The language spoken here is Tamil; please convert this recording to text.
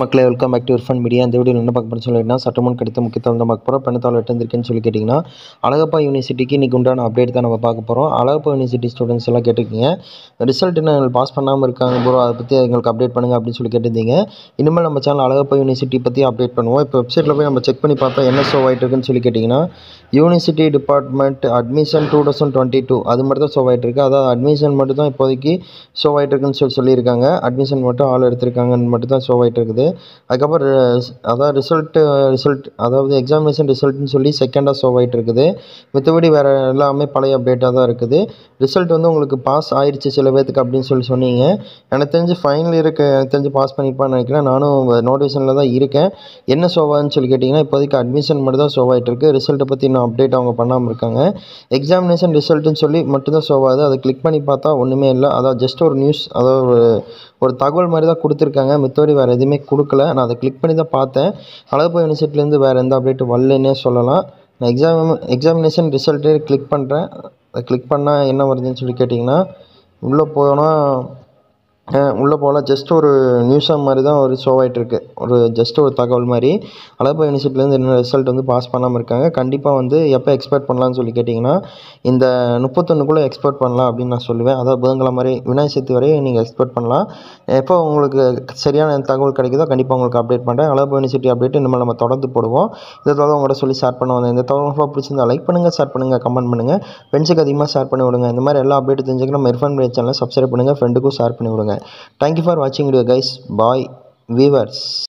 மக்களே, welcome back to Irfan Media. இந்த வீடியோவில் என்ன பார்க்க போகிறேன்னு சொல்லிட்டுனா, சற்றுமுன் கிடைத்த முக்கியத்துவம் தான் பார்க்க போகிறோம். பெண்ணத்தால் எட்டிருக்கேன்னு சொல்லி கேட்டிங்கன்னா, அழகப்பா யூனிவர்சிட்டிக்கு இன்றைக்கி உண்டான அப்டேட் தான் நம்ம பார்க்க போகிறோம். அழகப்பா யூனிவர்சிட்டி ஸ்டூடெண்ட்ஸ் எல்லாம் கேட்டிருக்கீங்க, ரிசல்ட் என்ன எங்களுக்கு பாஸ் பண்ணாமல் இருக்காங்க ப்ரோ, அதை பற்றி எங்களுக்கு அப்டேட் பண்ணுங்கள் அப்படின்னு சொல்லி கேட்டிருந்தீங்க. இனிமேல் நம்ம சேனல் அழகப்பா யூனிவர்சிட்டி பற்றி அப்டேட் பண்ணுவோம். இப்போ வெப்சைட்டில் போய் நம்ம செக் பண்ணி பார்த்தா என்ன ஷோ ஆகிட்டு இருக்குன்னு சொல்லி கேட்டிங்கன்னா, யூனிவர்சிட்டி டிபார்ட்மெண்ட் அட்மிஷன் 2022 அது மட்டும் தான் ஷோ ஆகிட்டு இருக்குது. அதாவது அட்மிஷன் மட்டும் தான் இப்போதைக்கு ஷோ ஆகிட்டு இருக்குன்னு சொல்லியிருக்காங்க. அட்மிஷன் மட்டும் ஆள் எடுத்திருக்காங்கன்னு மட்டும் தான் ஷோ ஆகிட்டு இருக்குது. அதுக்கப்புறம் அதாவது ரிசல்ட் அதாவது எக்ஸாமினேஷன் ரிசல்ட்னு சொல்லி செகண்டாக ஷோ ஆகிட்டு இருக்குது. மற்றபடி வேறு எல்லாமே பழைய அப்டேட்டாக தான் இருக்குது. ரிசல்ட் வந்து உங்களுக்கு பாஸ் ஆயிடுச்சு சில பேர்த்துக்கு அப்படின்னு சொன்னீங்க. எனக்கு தெரிஞ்சு ஃபைனல் எனக்கு தெரிஞ்சு பாஸ் பண்ணியிருப்பான்னு நினைக்கிறேன். நானும் நோட்டிஃபிகேஷனில் தான் இருக்கேன். என்ன ஷோவான்னு சொல்லி கேட்டிங்கன்னா, இப்போதைக்கு அட்மிஷன் மட்டும் தான் ஷோ ஆகிட்டு இருக்குது. ரிசல்ட்டை பற்றி இன்னும் அப்டேட் அவங்க பண்ணாமல் இருக்காங்க. எக்ஸாமினேஷன் ரிசல்ட்டுன்னு சொல்லி மட்டும்தான் ஷோ ஆகுது. அதை கிளிக் பண்ணி பார்த்தா ஒன்றுமே இல்லை. அதாவது ஜஸ்ட் ஒரு நியூஸ், அதாவது ஒரு தகவல் மாதிரி தான் கொடுத்துருக்காங்க. மித்தபடி வேறு எதுவுமே கொடுக்கல. நான் அதை கிளிக் பண்ணி தான் பார்த்தேன். அழகப்பா யூனிவர்சிட்டிலேருந்து வேறு எந்த அப்டேட்டும் வரலன்னே சொல்லலாம். நான் எக்ஸாமினேஷன் ரிசல்ட்டு கிளிக் பண்ணுறேன். அதை கிளிக் பண்ணால் என்ன வருதுன்னு சொல்லி கேட்டிங்கன்னா, உள்ளே போகலாம். ஜஸ்ட் ஒரு நியூஸாக மாதிரி தான் ஒரு ஷோ ஆகிட்டுருக்கு. ஜஸ்ட் ஒரு தகவல் மாதிரி. அழகப்பா யூனிவர்சிட்டிலேருந்து இன்னும் ரிசல்ட் வந்து பாஸ் பண்ணாமல் இருக்காங்க. கண்டிப்பாக வந்து எப்போ எக்ஸ்பெக்ட் பண்ணலான்னு சொல்லி கேட்டிங்கன்னா, இந்த 31க்குள்ளே எக்ஸ்பெக்ட் பண்ணலாம் அப்படின்னு நான் சொல்லுவேன். அதாவது புதன்கிழமை வரை விநாயகர் சதுர்த்தி வரை நீங்கள் எக்ஸ்பெக்ட் பண்ணலாம். எப்போ உங்களுக்கு சரியான தகவல் கிடைக்குதோ கண்டிப்பாக உங்களுக்கு அப்டேட் பண்ணுறேன். அழகப்பா யூனிவர்சிட்டி அப்டேட் இனிமேல் நம்ம தொடர்ந்து போடுவோம். இதை உங்கள்கிட்ட சொல்லி ஷேர் பண்ண வந்தேன். இந்த தகவல் பிடிச்சிருந்தா லைக் பண்ணுங்கள், ஷேர் பண்ணுங்கள், கமெண்ட் பண்ணுங்கள். ஃப்ரெண்ட்ஸுக்கு அதிகமாக ஷேர் பண்ணி விடுங்க. இந்த மாதிரி எல்லா அப்டேட் தெரிஞ்சுக்க நம்ம இர்ஃபான் மீடியா சேனலை சப்ஸ்கிரைப் பண்ணுங்கள், ஃப்ரெண்டுக்கும் ஷேர் பண்ணி விடுங்க. Thank you for watching video guys. Bye viewers.